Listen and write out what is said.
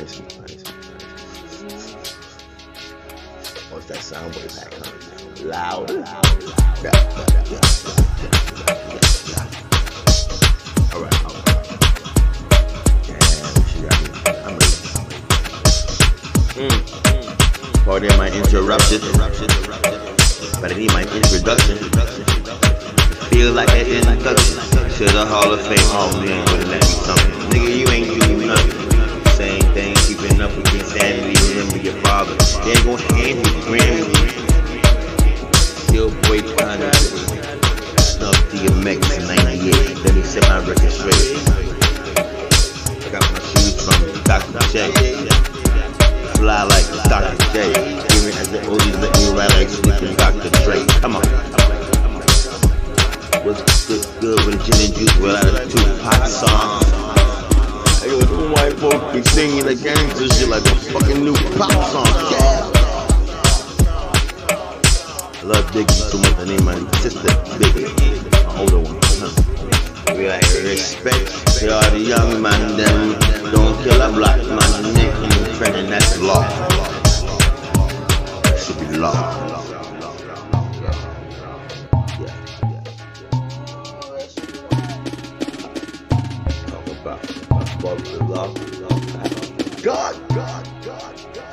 listen. What's that soundboard pack coming loud? Alright. Yeah, she got me. I'm ready. Pardon my interruption, but I need my introduction. Feel like an introduction to the Hall of Fame. Oh, you ain't gonna let me something. Nigga, you ain't doing nothing. Same thing, keeping up with insanity. Remember your father. They ain't gonna hand you Grammy. Still boy kinda snuff DMX in 98. Let me set my record straight. Got my shoes from Dr. J. Fly like Dr. J. Even as the oldies let me ride like sleeping Dr. Dre. Come on. What's good with a gin and juice without a Tupac song? Hey, yo, them white folks be singing the gangster shit like a fucking new pop song. Yeah. I love Biggie so much. I name my sister Biggie, my older one. We like respect to all the young man. Them don't kill a black man. Nick and friend, and that's law. That should be law. God.